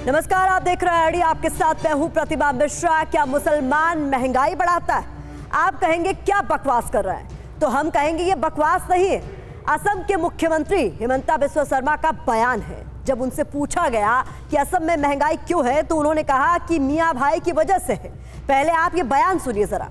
नमस्कार, आप देख रहे हैं अड़ी, आपके साथ मैं हूं प्रतिभा मिश्रा। क्या मुसलमान महंगाई बढ़ाता है? आप कहेंगे क्या बकवास कर रहा है, तो हम कहेंगे ये बकवास नहीं है। असम के मुख्यमंत्री हिमंता बिस्वा शर्मा का बयान है। जब उनसे पूछा गया कि असम में महंगाई क्यों है, तो उन्होंने कहा कि मियां भाई की वजह से है। पहले आप ये बयान सुनिए जरा।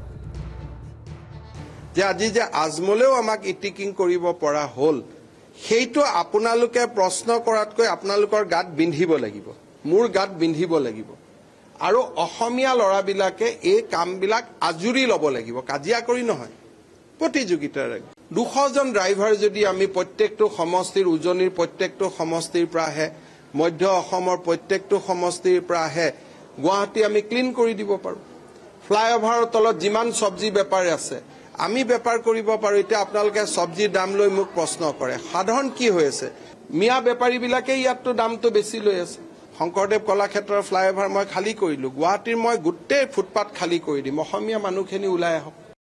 আজি যে আজমলেও আমাক ইটিকিং কৰিব পৰা হল, সেইটো আপোনালোকে প্ৰশ্ন কৰাতকৈ আপোনালোকৰ গাত বিন্ধিব লাগিব, মোৰ গাত বিন্ধিব লাগিব। আৰু অসমীয়া লৰাবিলাকে এই কামবিলাক আজুৰি ল'ব লাগিব, কাজিয়া কৰি নহয়, প্ৰতিযোগিতাৰে। 200 জন ড্ৰাইভাৰ যদি আমি প্ৰত্যেকটো সমষ্টিৰ, উজনিৰ প্ৰত্যেকটো সমষ্টিৰ পৰা আহে, মধ্য অসমৰ প্ৰত্যেকটো সমষ্টিৰ পৰা আহে, গুৱাহাটী আমি ক্লিন কৰি দিব পাৰোঁ। ফ্লাইঅভাৰৰ তলত যিমান চব্জি বেপাৰ আছে আমি বেপাৰ কৰিব পাৰো। এতিয়া আপোনালোকে চব্জিৰ দাম লৈ মোক প্ৰশ্ন কৰে, সাধাৰণ কি হৈ আছে? মিয়া বেপাৰীবিলাকে ইয়াততো দামটো বেছি লৈ আছে। শংকৰদেৱ কলাক্ষেত্ৰৰ ফ্লাইঅভাৰ মই খালী কৰিলো, গুৱাহাটীৰ মই গোটেই ফুটপাথ খালী কৰি দিম, অসমীয়া মানুহখিনি ওলাই আহক।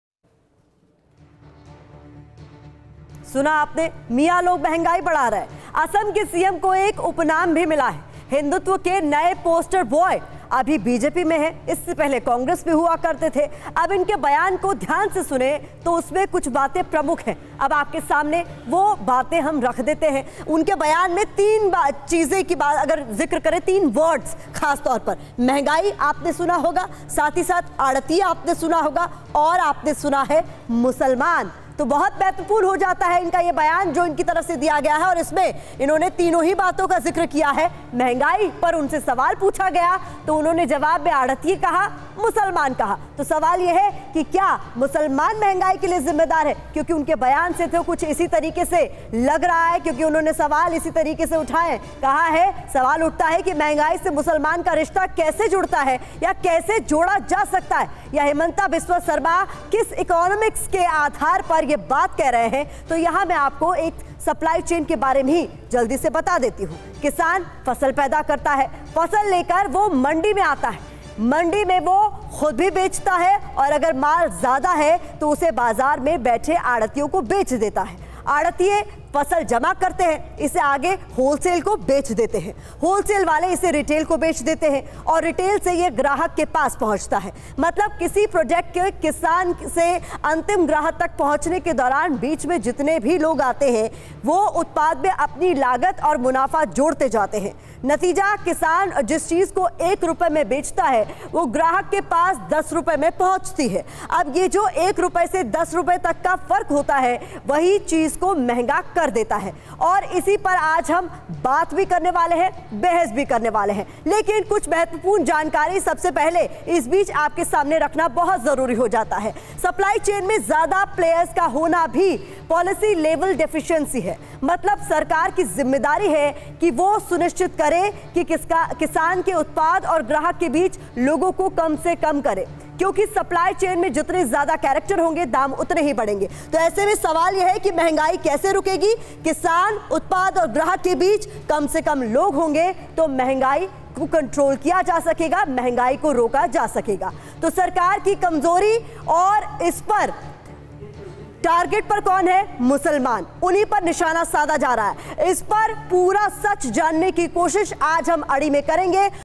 सुना आपने, मियां लोग महंगाई बढ़ा रहे हैं। असम के सीएम को एक उपनाम भी मिला है, हिंदुत्व के नए पोस्टर बॉय। अभी बीजेपी में है, इससे पहले कांग्रेस में हुआ करते थे। अब इनके बयान को ध्यान से सुने तो उसमें कुछ बातें प्रमुख हैं। अब आपके सामने वो बातें हम रख देते हैं। उनके बयान में 3 चीजें की बात अगर जिक्र करें, 3 वर्ड्स खास तौर पर, महंगाई आपने सुना होगा, साथ ही साथ आड़ती आपने सुना होगा, और आपने सुना है मुसलमान। तो बहुत महत्वपूर्ण हो जाता है इनका ये बयान जो इनकी तरफ से दिया गया है, और इसमें इन्होंने तीनों ही बातों का जिक्र किया है। महंगाई पर उनसे सवाल पूछा गया तो उन्होंने जवाब में आड़ती कहा, मुसलमान कहा। तो सवाल यह है कि क्या मुसलमान महंगाई के लिए जिम्मेदार है? क्योंकि उनके बयान से तो कुछ इसी तरीके से लग रहा है, क्योंकि उन्होंने सवाल इसी तरीके से उठाए। कहा है, सवाल उठता है कि महंगाई से मुसलमान का रिश्ता कैसे जुड़ता है या कैसे जोड़ा जा सकता है, या हिमंता बिस्वा शर्मा किस इकोनॉमिक्स के आधार पर ये बात कह रहे हैं। तो यहां मैं आपको एक सप्लाई चेन के बारे में ही जल्दी से बता देती हूं। किसान फसल पैदा करता है, फसल लेकर वो मंडी में आता है, मंडी में वो खुद भी बेचता है, और अगर माल ज्यादा है तो उसे बाजार में बैठे आड़तियों को बेच देता है। आड़तिये फसल जमा करते हैं, इसे आगे होलसेल को बेच देते हैं, होलसेल वाले इसे रिटेल को बेच देते हैं, और रिटेल से ये ग्राहक के पास पहुंचता है। मतलब किसी प्रोजेक्ट के किसान से अंतिम ग्राहक तक पहुंचने के दौरान बीच में जितने भी लोग आते हैं वो उत्पाद में अपनी लागत और मुनाफा जोड़ते जाते हैं। नतीजा, किसान जिस चीज को 1 रुपए में बेचता है वो ग्राहक के पास 10 रुपए में पहुंचती है। अब ये जो 1 रुपए से 10 रुपए तक का फर्क होता है वही चीज को महंगा कर देता है। और इसी पर आज हम बात भी करने वाले हैं, बहस भी करने वाले हैं। लेकिन कुछ महत्वपूर्ण जानकारी सबसे पहले इस बीच आपके सामने रखना बहुत जरूरी हो जाता है। सप्लाई चेन में ज्यादा प्लेयर्स का होना भी पॉलिसी लेवल डेफिशिएंसी है। मतलब सरकार की जिम्मेदारी है कि वो सुनिश्चित करे कि किसान के उत्पाद और ग्राहक के बीच लोगों को कम से कम करे, क्योंकि सप्लाई चेन में जितने ज्यादा कैरेक्टर होंगे दाम उतने ही बढ़ेंगे। तो ऐसे में सवाल यह है कि महंगाई कैसे रुकेगी? किसान, उत्पाद और ग्राहक के बीच कम से कम लोग होंगे तो महंगाई को कंट्रोल किया जा सकेगा, महंगाई को रोका जा सकेगा। तो सरकार की कमजोरी, और इस पर टारगेट पर कौन है? मुसलमान, उन्हीं पर निशाना साधा जा रहा है। इस पर पूरा सच जानने की कोशिश आज हम अड़ी में करेंगे।